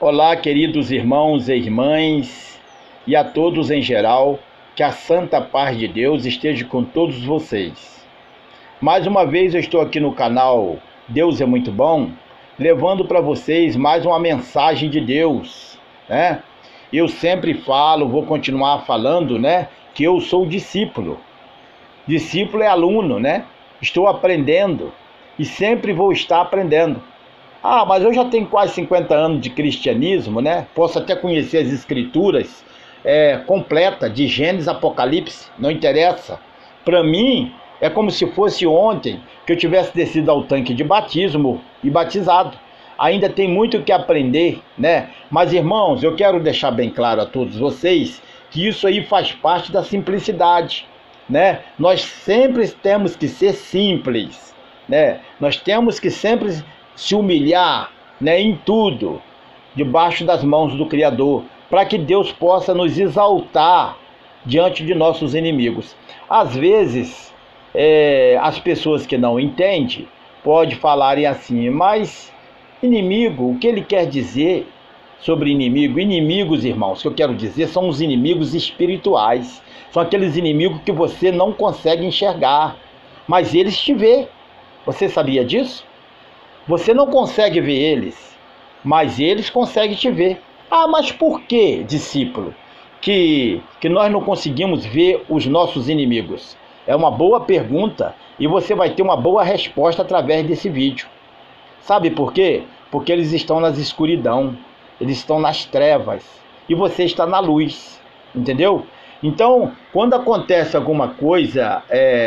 Olá, queridos irmãos e irmãs, e a todos em geral, que a santa paz de Deus esteja com todos vocês. Mais uma vez eu estou aqui no canal Deus é Muito Bom, levando para vocês mais uma mensagem de Deus, né? Eu sempre falo, vou continuar falando, né, que eu sou discípulo. Discípulo é aluno, né? Estou aprendendo e sempre vou estar aprendendo. Mas eu já tenho quase 50 anos de cristianismo, né? Posso até conhecer as escrituras completa de Gênesis, Apocalipse, não interessa. Para mim, é como se fosse ontem que eu tivesse descido ao tanque de batismo e batizado. Ainda tem muito o que aprender, né? Mas, irmãos, eu quero deixar bem claro a todos vocês que isso aí faz parte da simplicidade, né? Nós sempre temos que ser simples, né? Nós temos que sempre se humilhar, né, em tudo, debaixo das mãos do Criador, para que Deus possa nos exaltar diante de nossos inimigos. Às vezes, as pessoas que não entendem podem falarem assim, mas inimigo, o que ele quer dizer sobre inimigo? Inimigos, irmãos, que eu quero dizer são os inimigos espirituais, são aqueles inimigos que você não consegue enxergar, mas eles te vê. Você sabia disso? Você não consegue ver eles, mas eles conseguem te ver. Mas por que, discípulo, que nós não conseguimos ver os nossos inimigos? É uma boa pergunta e você vai ter uma boa resposta através desse vídeo. Sabe por quê? Porque eles estão nas escuridão, eles estão nas trevas e você está na luz, entendeu? Então, quando acontece alguma coisa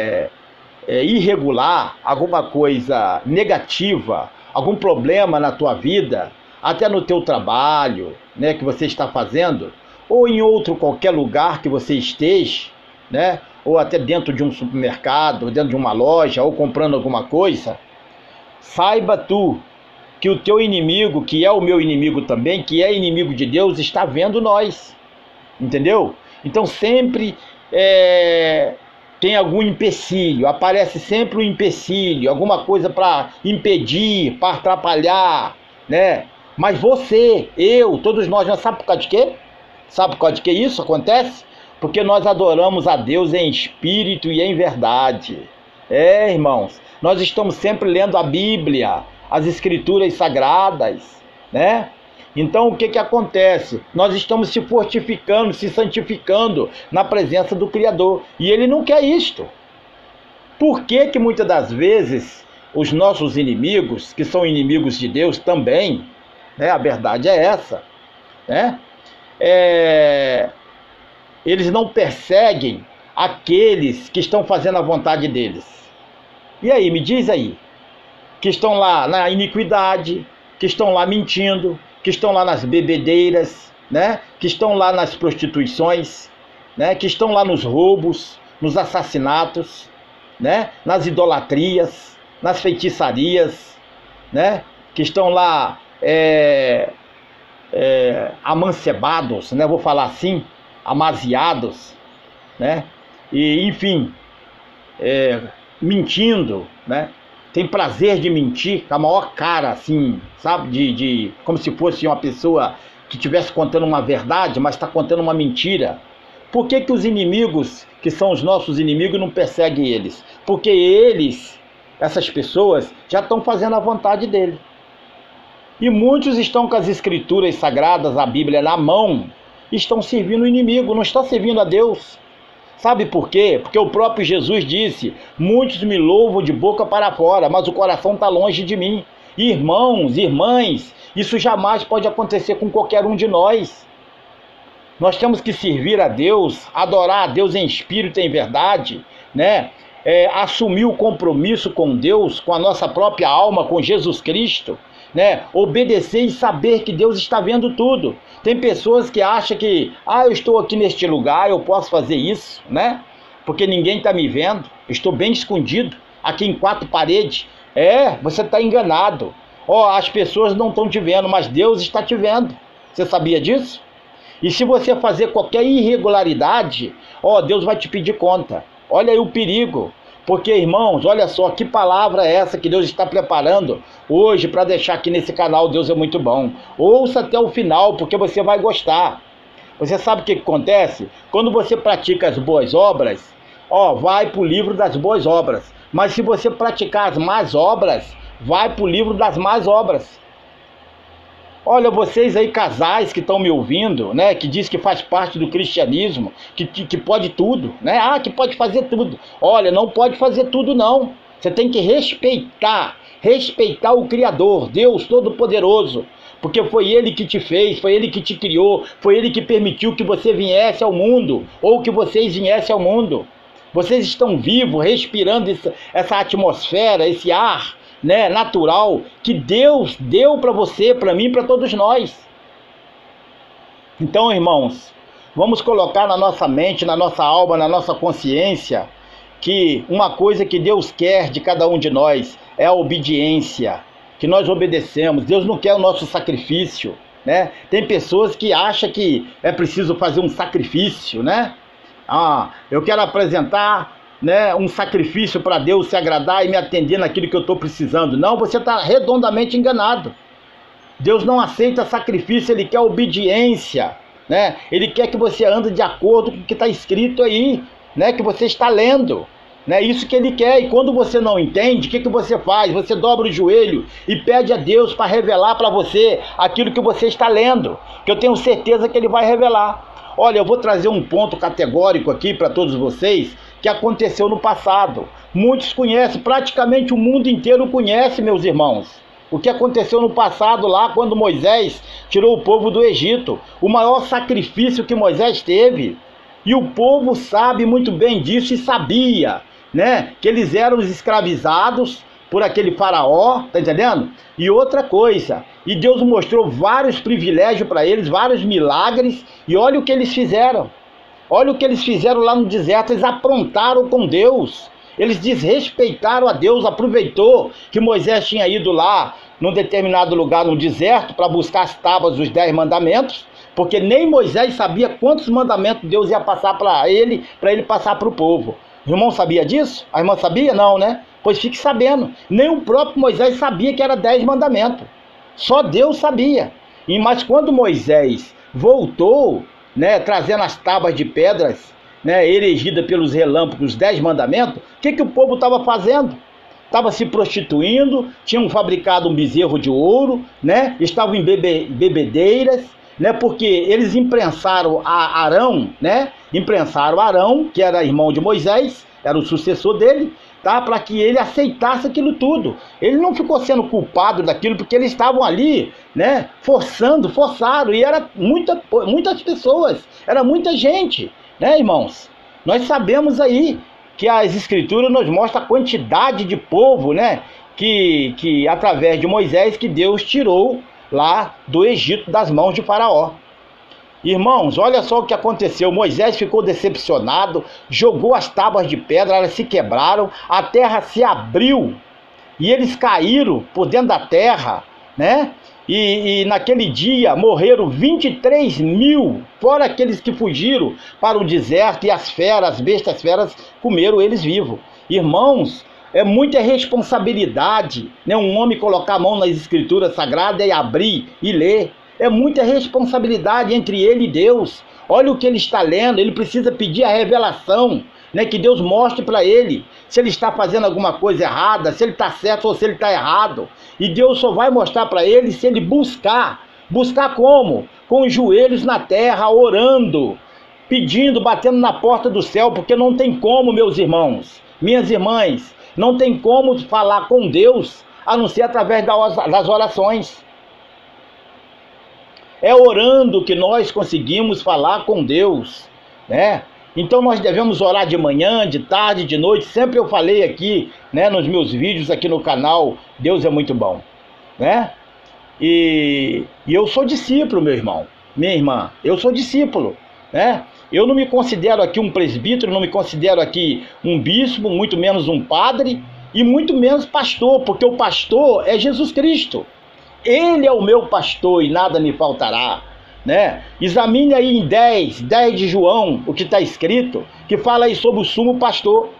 irregular, alguma coisa negativa, algum problema na tua vida, até no teu trabalho, né, que você está fazendo, ou em outro qualquer lugar que você esteja, né, ou até dentro de um supermercado, dentro de uma loja, ou comprando alguma coisa, saiba tu que o teu inimigo, que é o meu inimigo também, que é inimigo de Deus, está vendo nós, entendeu? Então sempre tem algum empecilho, aparece sempre um empecilho, alguma coisa para impedir, para atrapalhar, né? Mas você, eu, todos nós, já sabe por causa de quê? Sabe por causa de que isso acontece? Porque nós adoramos a Deus em espírito e em verdade. Irmãos, nós estamos sempre lendo a Bíblia, as escrituras sagradas, né? Então o que acontece? Nós estamos se fortificando, se santificando na presença do Criador. E Ele não quer isto. Por que muitas das vezes os nossos inimigos, que são inimigos de Deus também, né, a verdade é essa, né? Eles não perseguem aqueles que estão fazendo a vontade deles. E aí, me diz aí, que estão lá na iniquidade, que estão lá mentindo, que estão lá nas bebedeiras, né? Que estão lá nas prostituições, né? Que estão lá nos roubos, nos assassinatos, né? Nas idolatrias, nas feitiçarias, né? Que estão lá amancebados, né? Vou falar assim, amaziados, né? E enfim, mentindo, né? Tem prazer de mentir, com a maior cara, assim, sabe? Como se fosse uma pessoa que estivesse contando uma verdade, mas está contando uma mentira. Por que os inimigos, que são os nossos inimigos, não perseguem eles? Porque eles, essas pessoas, já estão fazendo a vontade dele. E muitos estão com as escrituras sagradas, a Bíblia na mão, estão servindo o inimigo, não estão servindo a Deus. Sabe por quê? Porque o próprio Jesus disse, muitos me louvam de boca para fora, mas o coração está longe de mim. Irmãos, irmãs, isso jamais pode acontecer com qualquer um de nós. Nós temos que servir a Deus, adorar a Deus em espírito e em verdade, né? Assumir o compromisso com Deus, com a nossa própria alma, com Jesus Cristo, né? Obedecer e saber que Deus está vendo tudo. Tem pessoas que acham que, eu estou aqui neste lugar, eu posso fazer isso, né? Porque ninguém está me vendo, eu estou bem escondido, aqui em 4 paredes. Você está enganado. As pessoas não estão te vendo, mas Deus está te vendo. Você sabia disso? E se você fazer qualquer irregularidade, Deus vai te pedir conta. Olha aí o perigo. Porque, irmãos, olha só que palavra é essa que Deus está preparando hoje para deixar aqui nesse canal. Deus é muito bom. Ouça até o final, porque você vai gostar. Você sabe o que acontece? Quando você pratica as boas obras, vai para o livro das boas obras. Mas se você praticar as más obras, vai para o livro das más obras. Olha, vocês aí, casais que estão me ouvindo, né, que diz que faz parte do cristianismo, que pode tudo, né? Que pode fazer tudo. Olha, não pode fazer tudo, não. Você tem que respeitar o Criador, Deus Todo-Poderoso, porque foi Ele que te fez, foi Ele que te criou, foi Ele que permitiu que você viesse ao mundo, ou que vocês viessem ao mundo. Vocês estão vivos, respirando essa atmosfera, esse ar, né, natural, que Deus deu para você, para mim, para todos nós. Então, irmãos, vamos colocar na nossa mente, na nossa alma, na nossa consciência, que uma coisa que Deus quer de cada um de nós é a obediência, que nós obedecemos. Deus não quer o nosso sacrifício, né? Tem pessoas que acham que é preciso fazer um sacrifício, né? Eu quero apresentar, né, um sacrifício para Deus se agradar e me atender naquilo que eu estou precisando. Não, você está redondamente enganado. Deus não aceita sacrifício, Ele quer obediência, né? Ele quer que você ande de acordo com o que está escrito aí, né, que você está lendo, né? Isso que Ele quer. E quando você não entende, o que você faz? Você dobra o joelho e pede a Deus para revelar para você aquilo que você está lendo, que eu tenho certeza que Ele vai revelar. Olha, eu vou trazer um ponto categórico aqui para todos vocês, que aconteceu no passado. Muitos conhecem, praticamente o mundo inteiro conhece, meus irmãos, o que aconteceu no passado lá, quando Moisés tirou o povo do Egito. O maior sacrifício que Moisés teve. E o povo sabe muito bem disso e sabia, né, que eles eram escravizados por aquele faraó, tá entendendo? E outra coisa, e Deus mostrou vários privilégios para eles, vários milagres, e olha o que eles fizeram. Olha o que eles fizeram lá no deserto. Eles aprontaram com Deus, eles desrespeitaram a Deus. Aproveitou que Moisés tinha ido lá num determinado lugar no deserto para buscar as tábuas dos 10 mandamentos, porque nem Moisés sabia quantos mandamentos Deus ia passar para ele passar para o povo. O irmão sabia disso? A irmã sabia? Não, né? Pois fique sabendo, nem o próprio Moisés sabia que era 10 mandamentos. Só Deus sabia. Mas quando Moisés voltou, né, trazendo as tábuas de pedras, né, erigida pelos relâmpagos, 10 mandamentos, o que o povo estava fazendo? Estava se prostituindo, tinham fabricado um bezerro de ouro, né, estavam em bebedeiras, né, porque eles imprensaram Arão, né, imprensaram Arão, que era irmão de Moisés, era o sucessor dele, tá, para que ele aceitasse aquilo tudo. Ele não ficou sendo culpado daquilo, porque eles estavam ali, né, forçaram, e era muitas pessoas, era muita gente, né, irmãos? Nós sabemos aí que as escrituras nos mostram a quantidade de povo, né, que através de Moisés, que Deus tirou lá do Egito das mãos de Faraó. Irmãos, olha só o que aconteceu. Moisés ficou decepcionado, jogou as tábuas de pedra, elas se quebraram, a terra se abriu e eles caíram por dentro da terra, né? E naquele dia morreram 23 mil, fora aqueles que fugiram para o deserto, e as feras, as bestas feras, comeram eles vivos. Irmãos, é muita responsabilidade, né, um homem colocar a mão nas escrituras sagradas e abrir e ler. É muita responsabilidade entre ele e Deus. Olha o que ele está lendo, ele precisa pedir a revelação, né, que Deus mostre para ele se ele está fazendo alguma coisa errada, se ele está certo ou se ele está errado. E Deus só vai mostrar para ele se ele buscar. Buscar como? Com os joelhos na terra, orando, pedindo, batendo na porta do céu, porque não tem como, meus irmãos, minhas irmãs, não tem como falar com Deus a não ser através das orações. É orando que nós conseguimos falar com Deus, né? Então nós devemos orar de manhã, de tarde, de noite. Sempre eu falei aqui, né, nos meus vídeos aqui no canal, Deus é muito bom, né? E eu sou discípulo, meu irmão, minha irmã, eu sou discípulo, né? Eu não me considero aqui um presbítero, não me considero aqui um bispo, muito menos um padre e muito menos pastor, porque o pastor é Jesus Cristo. Ele é o meu pastor e nada me faltará, né? Examine aí em 10 de João, o que está escrito, que fala aí sobre o sumo pastor.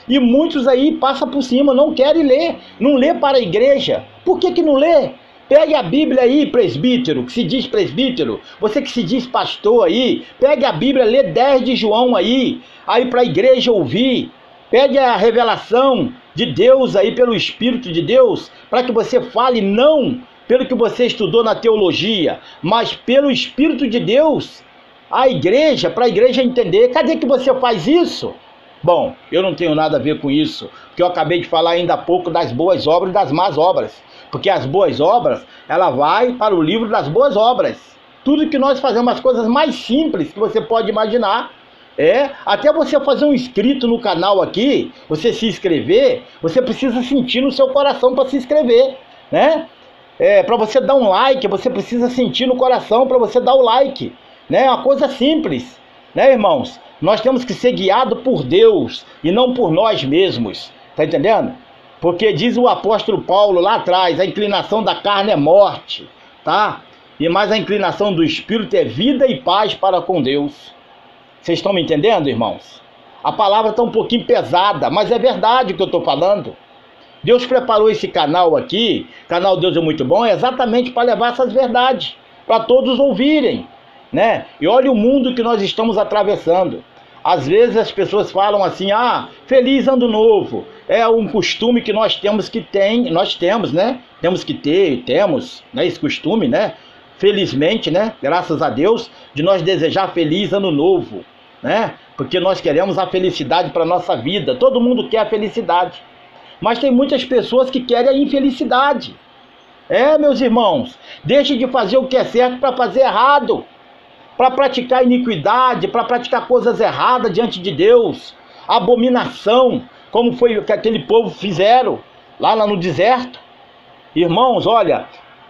E muitos aí passam por cima, não querem ler, não lê para a igreja. Por que que não lê? Pegue a Bíblia aí, presbítero, que se diz presbítero, você que se diz pastor aí, pegue a Bíblia, lê 10 de João aí para a igreja ouvir. Pegue a revelação de Deus aí pelo Espírito de Deus, para que você fale não pelo que você estudou na teologia, mas pelo Espírito de Deus, a igreja, para a igreja entender. Cadê que você faz isso? Bom, eu não tenho nada a ver com isso, porque eu acabei de falar ainda há pouco das boas obras e das más obras. Porque as boas obras, ela vai para o livro das boas obras. Tudo que nós fazemos, as coisas mais simples que você pode imaginar, até você fazer um inscrito no canal aqui, você se inscrever, você precisa sentir no seu coração para se inscrever, né? Para você dar um like, você precisa sentir no coração para você dar o like, né? É uma coisa simples, né, irmãos? Nós temos que ser guiados por Deus e não por nós mesmos, tá entendendo? Porque diz o apóstolo Paulo lá atrás, a inclinação da carne é morte, tá? E mais a inclinação do Espírito é vida e paz para com Deus. Vocês estão me entendendo, irmãos? A palavra está um pouquinho pesada, mas é verdade o que eu estou falando. Deus preparou esse canal aqui, canal Deus é Muito Bom, exatamente para levar essas verdades, para todos ouvirem, né? E olha o mundo que nós estamos atravessando. Às vezes as pessoas falam assim, feliz ano novo. É um costume que nós temos né? Temos, né? Esse costume, né? Felizmente, né? Graças a Deus, de nós desejar feliz ano novo, né? Porque nós queremos a felicidade para a nossa vida. Todo mundo quer a felicidade. Mas tem muitas pessoas que querem a infelicidade. Meus irmãos, deixe de fazer o que é certo para fazer errado. Para praticar iniquidade, para praticar coisas erradas diante de Deus, abominação, como foi que aquele povo fizeram lá no deserto. Irmãos, olha,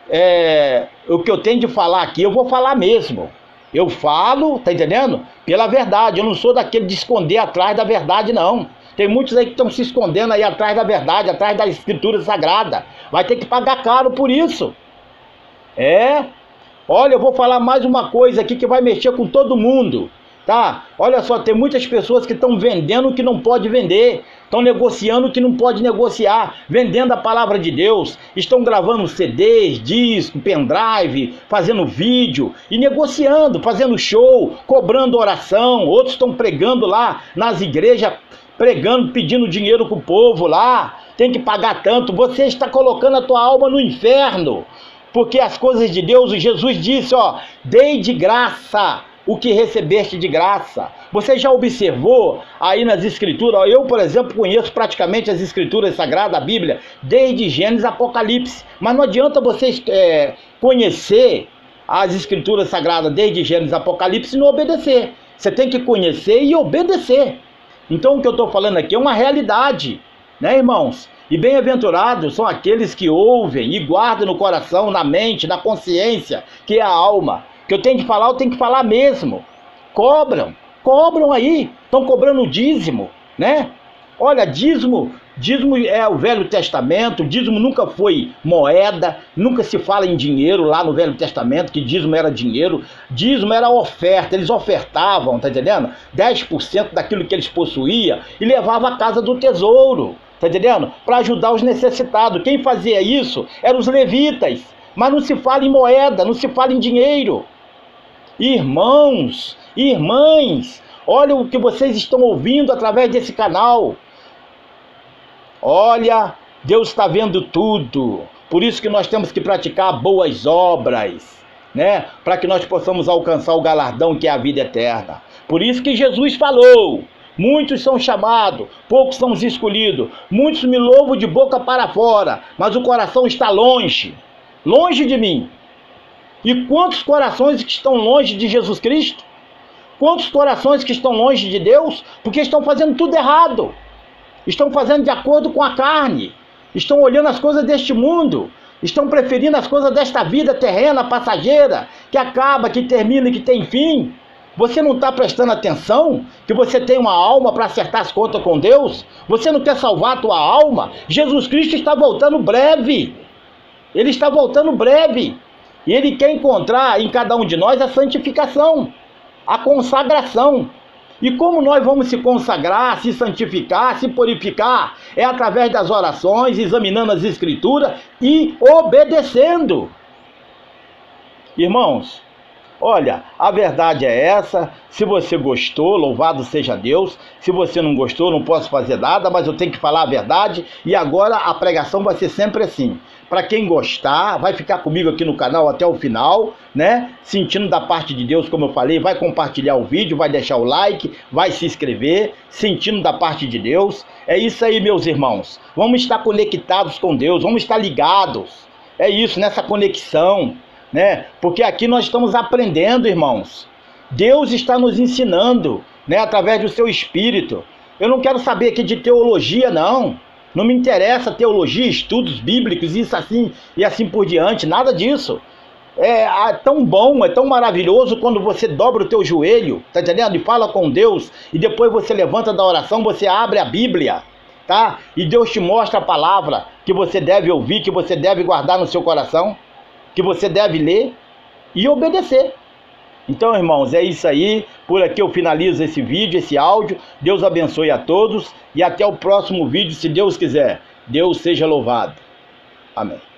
o que eu tenho de falar aqui, eu vou falar mesmo. Eu falo, tá entendendo? Pela verdade, eu não sou daquele de esconder atrás da verdade, não. Tem muitos aí que estão se escondendo aí atrás da verdade, atrás da Escritura Sagrada. Vai ter que pagar caro por isso. Olha, eu vou falar mais uma coisa aqui que vai mexer com todo mundo, tá? Olha só, tem muitas pessoas que estão vendendo o que não pode vender, estão negociando o que não pode negociar, vendendo a palavra de Deus, estão gravando CDs, disco, pendrive, fazendo vídeo e negociando, fazendo show, cobrando oração. Outros estão pregando lá nas igrejas, pregando, pedindo dinheiro pro povo lá, tem que pagar tanto. Você está colocando a tua alma no inferno. Porque as coisas de Deus, Jesus disse, dei de graça o que recebeste de graça. Você já observou aí nas Escrituras? Eu, por exemplo, conheço praticamente as Escrituras Sagradas, a Bíblia, desde Gênesis a Apocalipse. Mas não adianta vocês conhecer as Escrituras Sagradas desde Gênesis a Apocalipse e não obedecer. Você tem que conhecer e obedecer. Então o que eu estou falando aqui é uma realidade, né, irmãos? E bem-aventurados são aqueles que ouvem e guardam no coração, na mente, na consciência, que é a alma. Que eu tenho que falar, eu tenho que falar mesmo. Cobram aí, estão cobrando dízimo, né? Olha, dízimo é o Velho Testamento, dízimo nunca foi moeda, nunca se fala em dinheiro lá no Velho Testamento, que dízimo era dinheiro, dízimo era oferta, eles ofertavam, tá entendendo? 10% daquilo que eles possuíam e levavam à casa do tesouro. Tá entendendo? Para ajudar os necessitados. Quem fazia isso eram os levitas. Mas não se fala em moeda, não se fala em dinheiro. Irmãos, irmãs, olha o que vocês estão ouvindo através desse canal. Olha, Deus está vendo tudo. Por isso que nós temos que praticar boas obras, né? Para que nós possamos alcançar o galardão que é a vida eterna. Por isso que Jesus falou: muitos são chamados, poucos são os escolhidos. Muitos me louvam de boca para fora, mas o coração está longe, longe de mim. E quantos corações que estão longe de Jesus Cristo? Quantos corações que estão longe de Deus? Porque estão fazendo tudo errado. Estão fazendo de acordo com a carne. Estão olhando as coisas deste mundo. Estão preferindo as coisas desta vida terrena, passageira, que acaba, que termina e que tem fim. Você não está prestando atenção que você tem uma alma para acertar as contas com Deus? Você não quer salvar a tua alma? Jesus Cristo está voltando breve. Ele está voltando breve. E Ele quer encontrar em cada um de nós a santificação, a consagração. E como nós vamos se consagrar, se santificar, se purificar? É através das orações, examinando as Escrituras e obedecendo. Irmãos, olha, a verdade é essa. Se você gostou, louvado seja Deus. Se você não gostou, não posso fazer nada, mas eu tenho que falar a verdade. E agora a pregação vai ser sempre assim. Para quem gostar, vai ficar comigo aqui no canal até o final, né? Sentindo da parte de Deus, como eu falei, vai compartilhar o vídeo, vai deixar o like, vai se inscrever, sentindo da parte de Deus. É isso aí, meus irmãos. Vamos estar conectados com Deus, vamos estar ligados. É isso, nessa conexão, né? Porque aqui nós estamos aprendendo, irmãos. Deus está nos ensinando, né? Através do seu Espírito. Eu não quero saber aqui de teologia, não. Não me interessa teologia, estudos bíblicos, isso assim e assim por diante, nada disso. É tão bom, é tão maravilhoso quando você dobra o teu joelho, tá entendendo? E fala com Deus, e depois você levanta da oração, você abre a Bíblia, tá? E Deus te mostra a palavra que você deve ouvir, que você deve guardar no seu coração, que você deve ler e obedecer. Então, irmãos, é isso aí. Por aqui eu finalizo esse vídeo, esse áudio. Deus abençoe a todos e até o próximo vídeo, se Deus quiser. Deus seja louvado. Amém.